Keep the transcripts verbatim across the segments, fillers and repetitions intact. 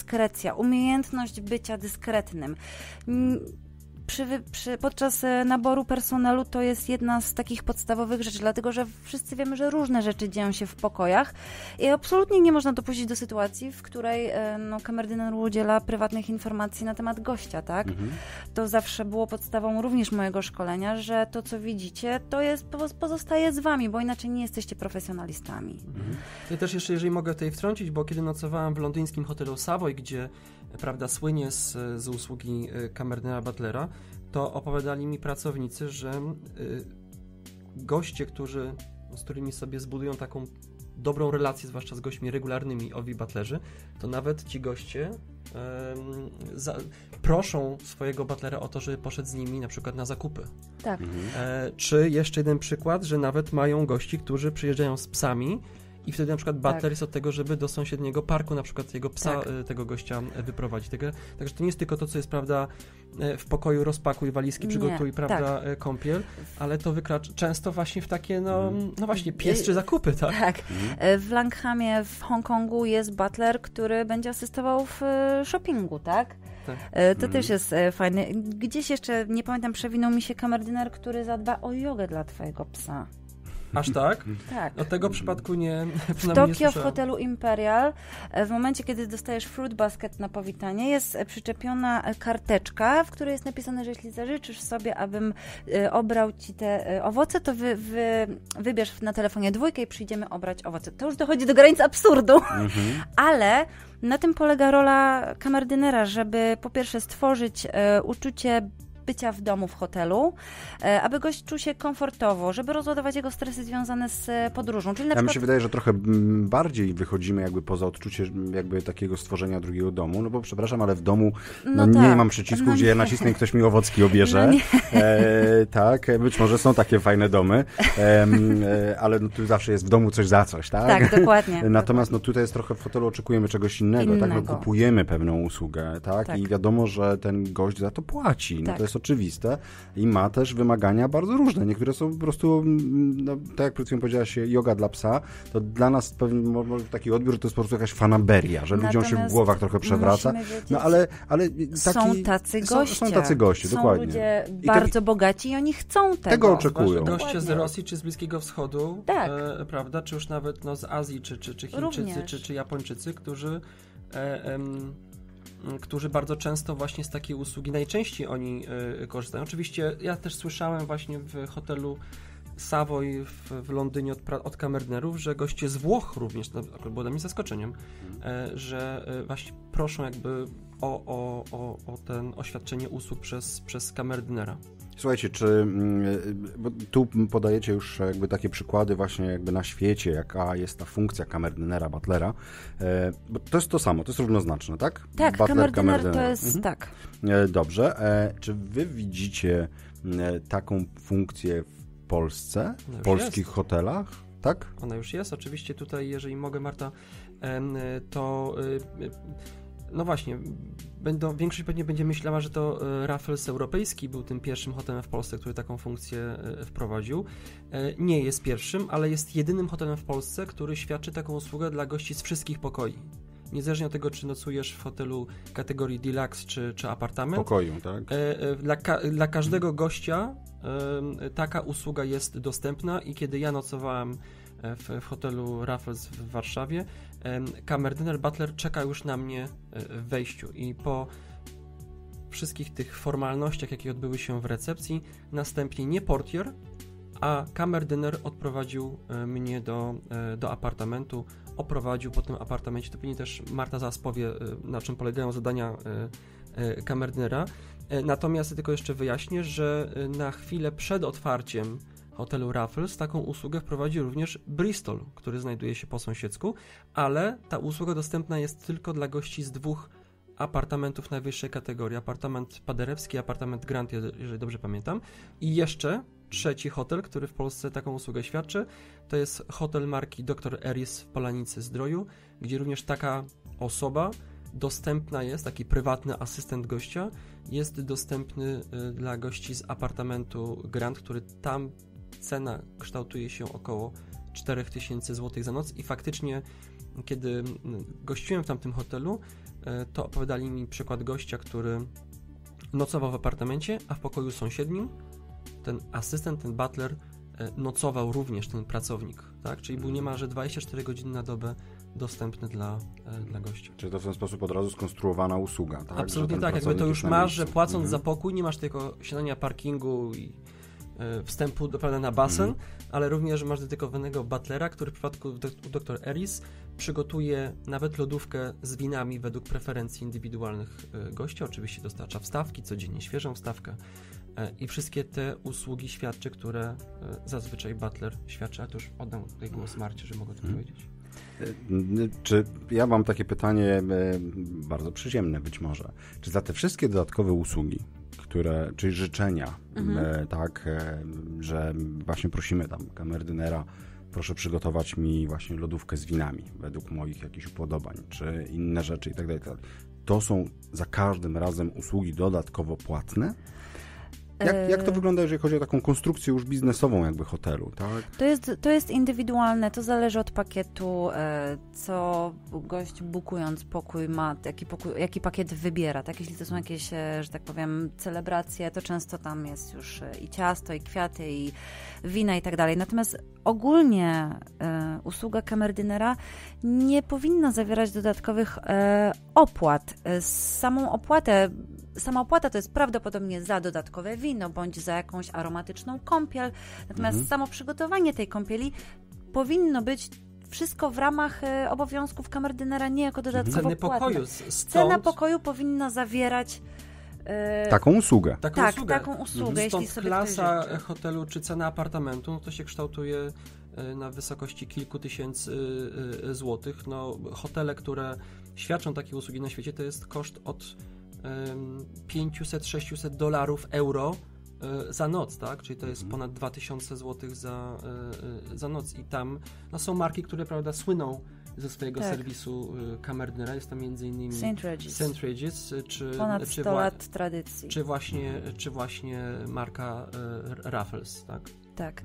dyskrecja, umiejętność bycia dyskretnym. Przy, przy, podczas naboru personelu to jest jedna z takich podstawowych rzeczy, dlatego że wszyscy wiemy, że różne rzeczy dzieją się w pokojach i absolutnie nie można dopuścić do sytuacji, w której no, kamerdyner udziela prywatnych informacji na temat gościa, tak? Mhm. To zawsze było podstawą również mojego szkolenia, że to, co widzicie, to jest, pozostaje z wami, bo inaczej nie jesteście profesjonalistami. Mhm. Ja też jeszcze, jeżeli mogę tutaj wtrącić, bo kiedy nocowałem w londyńskim hotelu Savoy, gdzie prawda, słynie z, z usługi kamerdynera butlera, to opowiadali mi pracownicy, że y, goście, którzy, z którymi sobie zbudują taką dobrą relację, zwłaszcza z gośćmi regularnymi owi butlerzy, to nawet ci goście y, za, proszą swojego butlera o to, żeby poszedł z nimi na przykład na zakupy. Tak. Mhm. E, czy jeszcze jeden przykład, że nawet mają gości, którzy przyjeżdżają z psami i wtedy na przykład butler tak. jest od tego, żeby do sąsiedniego parku na przykład jego psa, tak. tego gościa wyprowadzić. Także, także to nie jest tylko to, co jest, prawda, w pokoju rozpakuj walizki, przygotuj, nie, prawda, tak. kąpiel, ale to wykracza często właśnie w takie, no, no właśnie, pies czy zakupy, tak? Tak. W Langhamie w Hongkongu jest butler, który będzie asystował w shoppingu, tak? Tak. To mm. też jest fajne. Gdzieś jeszcze, nie pamiętam, przewinął mi się kamerdyner, który zadba o jogę dla twojego psa. Aż tak? Tak. O tego przypadku nie. W Tokio, w hotelu Imperial, w momencie, kiedy dostajesz fruit basket na powitanie, jest przyczepiona karteczka, w której jest napisane, że jeśli zażyczysz sobie, abym obrał ci te owoce, to wy, wy, wybierz na telefonie dwójkę i przyjdziemy obrać owoce. To już dochodzi do granic absurdu, mhm. ale na tym polega rola kamerdynera, żeby po pierwsze stworzyć e, uczucie bycia w domu, w hotelu, aby gość czuł się komfortowo, żeby rozładować jego stresy związane z podróżą. Czyli na ja przykład... mi się wydaje, że trochę bardziej wychodzimy jakby poza odczucie jakby takiego stworzenia drugiego domu, no bo przepraszam, ale w domu no no nie tak. mam przycisku, no gdzie ja nacisnę i ktoś mi owocki obierze. No e, tak, być może są takie fajne domy, e, e, ale no tu zawsze jest w domu coś za coś, tak? Tak, dokładnie. Natomiast no tutaj jest trochę w hotelu oczekujemy czegoś innego, innego. tak? No, kupujemy pewną usługę, tak? tak? I wiadomo, że ten gość za to płaci. No tak. To jest oczywiste i ma też wymagania bardzo różne. Niektóre są po prostu, no, tak jak przed chwilą powiedziałaś, joga dla psa, to dla nas pewien taki odbiór, że to jest po prostu jakaś fanaberia, że Natomiast ludziom się w głowach trochę przewraca. Wiedzieć, no ale, ale taki, są tacy goście. Są, są tacy goście, są dokładnie. ludzie I bardzo te, bogaci i oni chcą tego. Tego oczekują. Goście dokładnie. z Rosji czy z Bliskiego Wschodu, tak. e, prawda, czy już nawet no, z Azji, czy, czy, czy Chińczycy, czy, czy Japończycy, którzy e, em, którzy bardzo często właśnie z takiej usługi, najczęściej oni y, korzystają. Oczywiście ja też słyszałem właśnie w hotelu Savoy w, w Londynie od, od kamerdynerów, że goście z Włoch również, to było dla mnie zaskoczeniem, e, że e, właśnie proszą jakby o, o, o, o ten oświadczenie usług przez, przez kamerdynera. Słuchajcie, czy bo tu podajecie już jakby takie przykłady właśnie jakby na świecie, jaka jest ta funkcja kamerdynera, butlera, e, bo to jest to samo, to jest równoznaczne, tak? Tak, Butler, kamerdyner, kamerdyner to jest, mhm. tak. E, dobrze, e, czy wy widzicie e, taką funkcję w Polsce, w polskich jest. hotelach? Tak? Ona już jest, oczywiście tutaj, jeżeli mogę, Marta, e, to... E, No właśnie, będą, większość pewnie będzie myślała, że to Raffles Europejski był tym pierwszym hotelem w Polsce, który taką funkcję wprowadził. Nie jest pierwszym, ale jest jedynym hotelem w Polsce, który świadczy taką usługę dla gości z wszystkich pokoi. Niezależnie od tego, czy nocujesz w hotelu kategorii deluxe czy, czy apartament. Pokoju, tak? Dla, ka- dla każdego gościa taka usługa jest dostępna i kiedy ja nocowałem w, w hotelu Raffles w Warszawie, kamerdyner butler czeka już na mnie w wejściu i po wszystkich tych formalnościach, jakie odbyły się w recepcji, następnie nie portier, a kamerdyner odprowadził mnie do, do apartamentu, oprowadził po tym apartamencie. To pewnie też Marta zaraz powie, na czym polegają zadania kamerdynera. Natomiast tylko jeszcze wyjaśnię, że na chwilę przed otwarciem hotelu Raffles taką usługę wprowadził również Bristol, który znajduje się po sąsiedzku, ale ta usługa dostępna jest tylko dla gości z dwóch apartamentów najwyższej kategorii. Apartament Paderewski, apartament Grand, jeżeli dobrze pamiętam. I jeszcze trzeci hotel, który w Polsce taką usługę świadczy, to jest hotel marki doktor Eris w Polanicy Zdroju, gdzie również taka osoba dostępna jest, taki prywatny asystent gościa, jest dostępny y, dla gości z apartamentu Grand, który tam cena kształtuje się około cztery tysiące złotych za noc i faktycznie, kiedy gościłem w tamtym hotelu, to opowiadali mi przykład gościa, który nocował w apartamencie, a w pokoju sąsiednim ten asystent, ten butler nocował również ten pracownik, tak? Czyli był niemalże dwadzieścia cztery godziny na dobę dostępny dla, dla gościa. Czyli to w ten sposób od razu skonstruowana usługa, tak? Absolutnie tak, jakby to już masz, że płacąc mhm. za pokój nie masz tylko śniadania, parkingu i e, wstępu do, prawda, na basen, mhm. ale również masz dedykowanego butlera, który w przypadku u doktor Eris przygotuje nawet lodówkę z winami według preferencji indywidualnych e, gościa. Oczywiście dostarcza wstawki, codziennie świeżą wstawkę e, i wszystkie te usługi świadczy, które e, zazwyczaj butler świadczy, a to już oddam tutaj głos Marcie, że mogę to mhm. powiedzieć. Czy ja mam takie pytanie bardzo przyziemne być może. Czy za te wszystkie dodatkowe usługi, które, czyli życzenia, mhm. tak, że właśnie prosimy tam kamerdynera, proszę przygotować mi właśnie lodówkę z winami według moich jakichś upodobań, czy inne rzeczy i tak dalej, to są za każdym razem usługi dodatkowo płatne? Jak, jak to wygląda, jeżeli chodzi o taką konstrukcję już biznesową jakby hotelu, tak? To jest, to jest indywidualne, to zależy od pakietu, co gość bukując pokój ma, jaki, pokój, jaki pakiet wybiera, tak? Jeśli to są jakieś, że tak powiem, celebracje, to często tam jest już i ciasto, i kwiaty, i wina i tak dalej. Natomiast ogólnie e, usługa kamerdynera nie powinna zawierać dodatkowych e, opłat. E, samą opłatę Sama opłata to jest prawdopodobnie za dodatkowe wino, bądź za jakąś aromatyczną kąpiel. Natomiast mhm. samo przygotowanie tej kąpieli powinno być wszystko w ramach e, obowiązków kamerdynera, nie jako dodatkowo Ceny płatne. pokoju. Stąd... Cena pokoju powinna zawierać e, taką usługę. Taką tak, usługę. taką usługę, mhm. jeśli Stąd sobie klasa ktoś życzy. hotelu czy cena apartamentu, no to się kształtuje na wysokości kilku tysięcy złotych. No, hotele, które świadczą takie usługi na świecie, to jest koszt od pięćset sześćset dolarów, euro za noc, tak? Czyli to jest ponad dwa tysiące złotych za, za noc i tam no, są marki, które, prawda, słyną ze swojego tak. serwisu kamerdynera. Jest to między innymi Saint Regis, Saint Regis czy, ponad czy sto lat tradycji. Czy właśnie, czy właśnie marka Raffles, tak? Tak.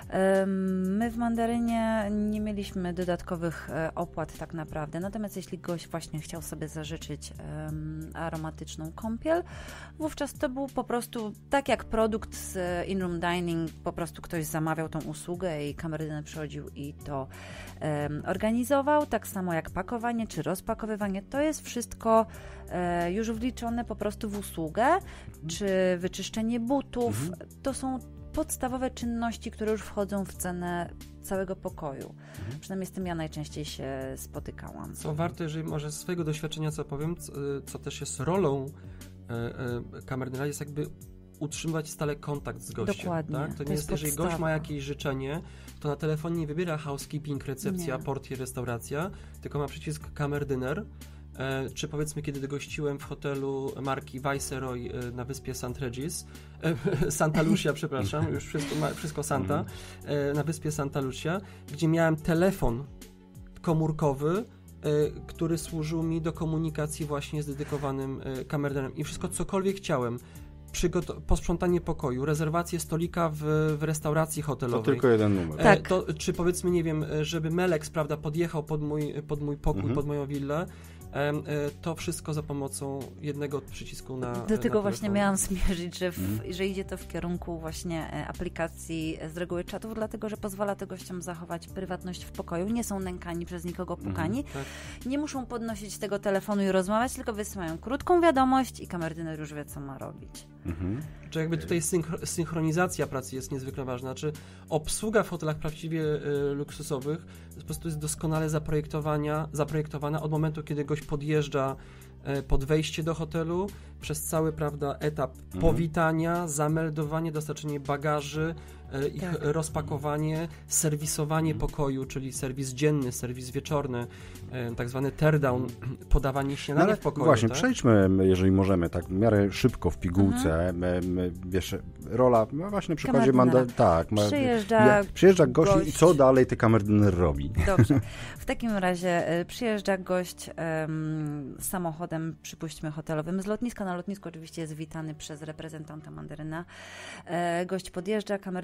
My w Mandarynie nie mieliśmy dodatkowych opłat tak naprawdę, natomiast jeśli gość właśnie chciał sobie zażyczyć aromatyczną kąpiel, wówczas to był po prostu tak jak produkt z in-room dining, po prostu ktoś zamawiał tą usługę i kamerdyner przychodził i to organizował, tak samo jak pakowanie czy rozpakowywanie, to jest wszystko już wliczone po prostu w usługę, czy wyczyszczenie butów, mhm. to są podstawowe czynności, które już wchodzą w cenę całego pokoju. Mhm. Przynajmniej z tym ja najczęściej się spotykałam. Co warte, jeżeli może z swojego doświadczenia co powiem, co, co też jest rolą e, e, kamerdynera, jest jakby utrzymywać stale kontakt z gościem. Dokładnie. Tak? To, to nie jest, jest jeżeli gość ma jakieś życzenie, to na telefonie nie wybiera housekeeping, recepcja, nie. portier, restauracja, tylko ma przycisk kamerdyner. E, czy powiedzmy, kiedy gościłem w hotelu marki Viceroy e, na wyspie Saint Regis, e, Santa Lucia, przepraszam, już wszystko, ma, wszystko Santa, e, na wyspie Santa Lucia, gdzie miałem telefon komórkowy, e, który służył mi do komunikacji właśnie z dedykowanym e, kamerdynerem i wszystko, cokolwiek chciałem. Przygot- posprzątanie pokoju, rezerwację stolika w, w restauracji hotelowej. To tylko jeden numer. E, tak. to, czy powiedzmy, nie wiem, żeby Melex, prawda, podjechał pod mój, pod mój pokój, mhm. pod moją willę, to wszystko za pomocą jednego przycisku na Do tego na właśnie miałam zmierzyć, że, w, mm. że idzie to w kierunku właśnie aplikacji z reguły czatów, dlatego, że pozwala to gościom zachować prywatność w pokoju. Nie są nękani przez nikogo pukani. Mm, tak. Nie muszą podnosić tego telefonu i rozmawiać, tylko wysyłają krótką wiadomość i kamerdyner już wie, co ma robić. Mm-hmm. Czy jakby tutaj synchro- synchronizacja pracy jest niezwykle ważna. Znaczy obsługa w hotelach prawdziwie y, luksusowych po prostu jest doskonale zaprojektowania, zaprojektowana od momentu, kiedy gość podjeżdża y, pod wejście do hotelu, przez cały, prawda, etap mhm. powitania, zameldowanie, dostarczenie bagaży, y, ich tak. rozpakowanie, serwisowanie mhm. pokoju, czyli serwis dzienny, serwis wieczorny, y, tak zwany teardown, podawanie śniadania no, w pokoju. Właśnie, tak? przejdźmy, jeżeli możemy, tak w miarę szybko w pigułce, mhm. wiesz, rola, no właśnie na przykładzie manda, tak, ma, przyjeżdża, ja, przyjeżdża gość, gość i co dalej ty kamerdyner robi? Dobrze. W takim razie y, przyjeżdża gość um, samochodem, przypuśćmy hotelowym, z lotniska na lotnisku oczywiście jest witany przez reprezentanta Mandaryna. E, gość podjeżdża, kamerdyner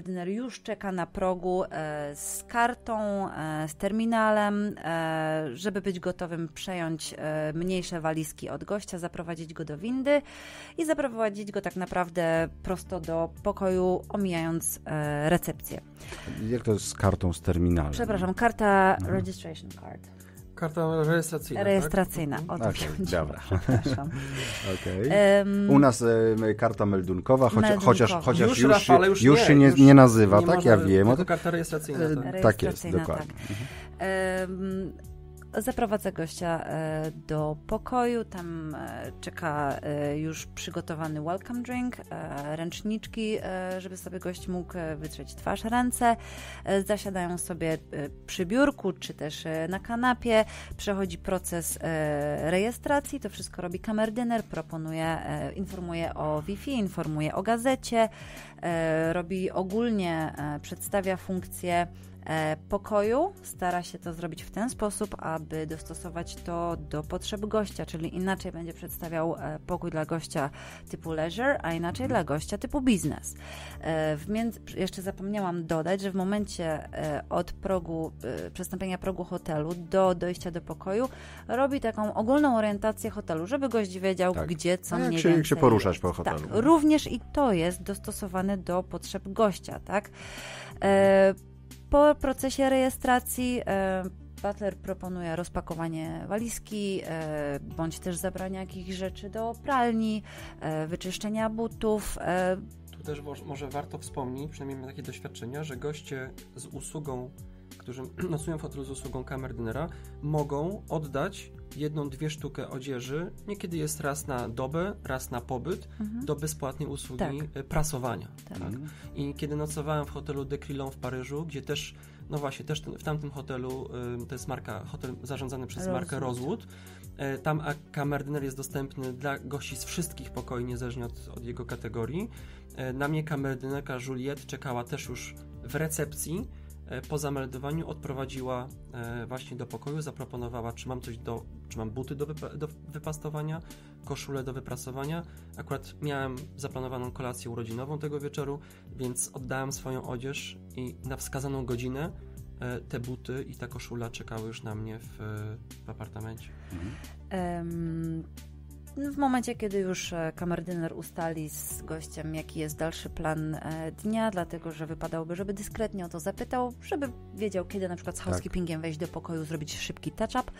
kamerdyner już czeka na progu e, z kartą, e, z terminalem, e, żeby być gotowym przejąć e, mniejsze walizki od gościa, zaprowadzić go do windy i zaprowadzić go tak naprawdę prosto do pokoju, omijając e, recepcję. Jak to jest z kartą, z terminalem? Przepraszam, karta mhm. registration card. Karta rejestracyjna. Rejestracyjna, tak? o to okay, chodzi. Dobra. Przepraszam. Okay. Um, U nas e, karta meldunkowa, choć, meldunkowa. chociaż, chociaż już, już, Rafale, już, już nie, się nie, już nie nazywa, nie tak? można, Ja wiem. Tylko karta rejestracyjna. Tak, tak rejestracyjna, jest, dokładnie. Tak. Um, Zaprowadza gościa e, do pokoju, tam e, czeka e, już przygotowany welcome drink, e, ręczniczki, e, żeby sobie gość mógł wytrzeć twarz, ręce. E, zasiadają sobie e, przy biurku, czy też e, na kanapie. Przechodzi proces e, rejestracji, to wszystko robi kamerdyner, proponuje, e, informuje o Wi-Fi, informuje o gazecie, e, robi ogólnie, e, przedstawia funkcję pokoju, stara się to zrobić w ten sposób, aby dostosować to do potrzeb gościa, czyli inaczej będzie przedstawiał pokój dla gościa typu leisure, a inaczej dla gościa typu biznes. W między... Jeszcze zapomniałam dodać, że w momencie od progu, przestąpienia progu hotelu do dojścia do pokoju robi taką ogólną orientację hotelu, żeby gość wiedział, tak. gdzie, co mniej więcej. Jak się poruszać po hotelu. Tak, również i to jest dostosowane do potrzeb gościa, tak? Po procesie rejestracji e, butler proponuje rozpakowanie walizki, e, bądź też zabrania jakichś rzeczy do pralni, e, wyczyszczenia butów. E. Tu też może warto wspomnieć, przynajmniej mam takie doświadczenia, że goście z usługą, którzy nocują w hotelu z usługą kamerdynera, mogą oddać jedną, dwie sztukę odzieży, niekiedy jest raz na dobę, raz na pobyt, mhm. do bezpłatnej usługi tak. prasowania. Tak. Tak? I kiedy nocowałem w hotelu De Crillon w Paryżu, gdzie też, no właśnie, też ten, w tamtym hotelu, y, to jest marka, hotel zarządzany przez Rosewood. markę Rosewood, y, tam kamerdyner jest dostępny dla gości z wszystkich pokoi, niezależnie od, od jego kategorii. Y, na mnie kamerdynerka Juliette czekała też już w recepcji. Po zameldowaniu odprowadziła e, właśnie do pokoju, zaproponowała, czy mam coś do, czy mam buty do, wypa- do wypastowania, koszulę do wyprasowania. Akurat miałem zaplanowaną kolację urodzinową tego wieczoru, więc oddałem swoją odzież i na wskazaną godzinę e, te buty i ta koszula czekały już na mnie w, w apartamencie. Mhm. Um... W momencie, kiedy już kamerdyner ustali z gościem, jaki jest dalszy plan dnia, dlatego, że wypadałoby, żeby dyskretnie o to zapytał, żeby wiedział, kiedy na przykład z housekeepingiem wejść do pokoju, zrobić szybki touch-up.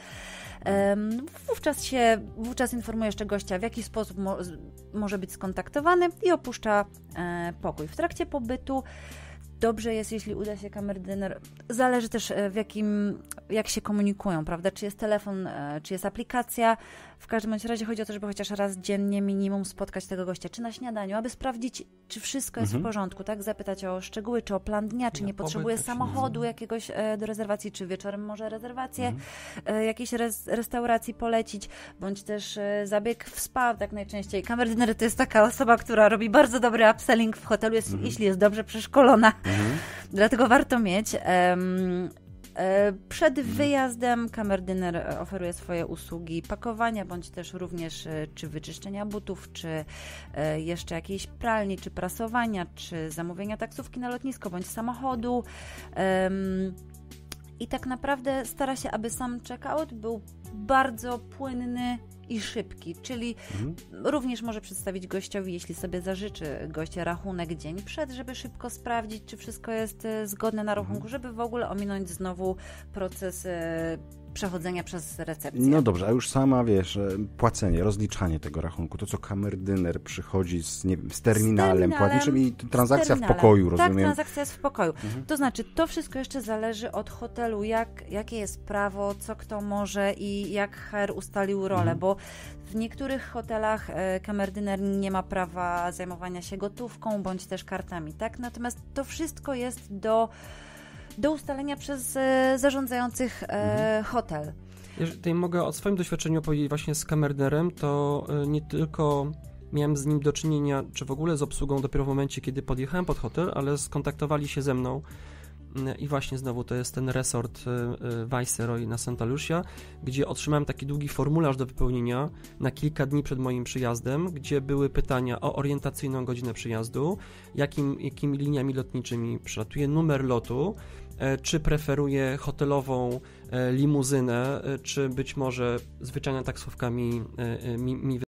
Um, wówczas się, wówczas informuje jeszcze gościa, w jaki sposób mo- może być skontaktowany i opuszcza e, pokój. W trakcie pobytu dobrze jest, jeśli uda się kamerdyner, zależy też w jakim, jak się komunikują, prawda, czy jest telefon, czy jest aplikacja. W każdym bądź razie chodzi o to, żeby chociaż raz dziennie minimum spotkać tego gościa, czy na śniadaniu, aby sprawdzić, czy wszystko jest mhm. w porządku, tak, zapytać o szczegóły, czy o plan dnia, czy nie, nie potrzebuje samochodu jakiegoś e, do rezerwacji, czy wieczorem może rezerwację mhm. e, jakiejś res, restauracji polecić, bądź też e, zabieg w spa, tak najczęściej. Kamerdyner to jest taka osoba, która robi bardzo dobry upselling w hotelu, jest, mhm. jeśli jest dobrze przeszkolona. Mhm. Dlatego warto mieć. Um, Przed wyjazdem kamerdyner oferuje swoje usługi pakowania, bądź też również czy wyczyszczenia butów, czy jeszcze jakiejś pralni, czy prasowania, czy zamówienia taksówki na lotnisko, bądź samochodu. I tak naprawdę stara się, aby sam check-out był bardzo płynny i szybki, czyli mhm. również może przedstawić gościowi, jeśli sobie zażyczy gość rachunek dzień przed, żeby szybko sprawdzić, czy wszystko jest zgodne na rachunku, mhm. żeby w ogóle ominąć znowu proces przechodzenia przez recepcję. No dobrze, a już sama, wiesz, płacenie, rozliczanie tego rachunku, to co kamerdyner przychodzi z, nie wiem, z terminalem, z terminalem płatniczym i transakcja w pokoju, rozumiem? Tak, transakcja jest w pokoju. Mhm. To znaczy, to wszystko jeszcze zależy od hotelu, jak, jakie jest prawo, co kto może i jak H R ustalił rolę, mhm. bo w niektórych hotelach e, kamerdyner nie ma prawa zajmowania się gotówką, bądź też kartami, tak? Natomiast to wszystko jest do do ustalenia przez e, zarządzających e, mhm. hotel. Jeżeli mogę o swoim doświadczeniu powiedzieć właśnie z kamerdynerem, to e, nie tylko miałem z nim do czynienia, czy w ogóle z obsługą dopiero w momencie, kiedy podjechałem pod hotel, ale skontaktowali się ze mną i właśnie znowu to jest ten resort Viceroy na Santa Lucia, gdzie otrzymałem taki długi formularz do wypełnienia na kilka dni przed moim przyjazdem, gdzie były pytania o orientacyjną godzinę przyjazdu, jakim, jakimi liniami lotniczymi przylatuję, numer lotu, czy preferuję hotelową limuzynę, czy być może zwyczajnie taksówkami mi, mi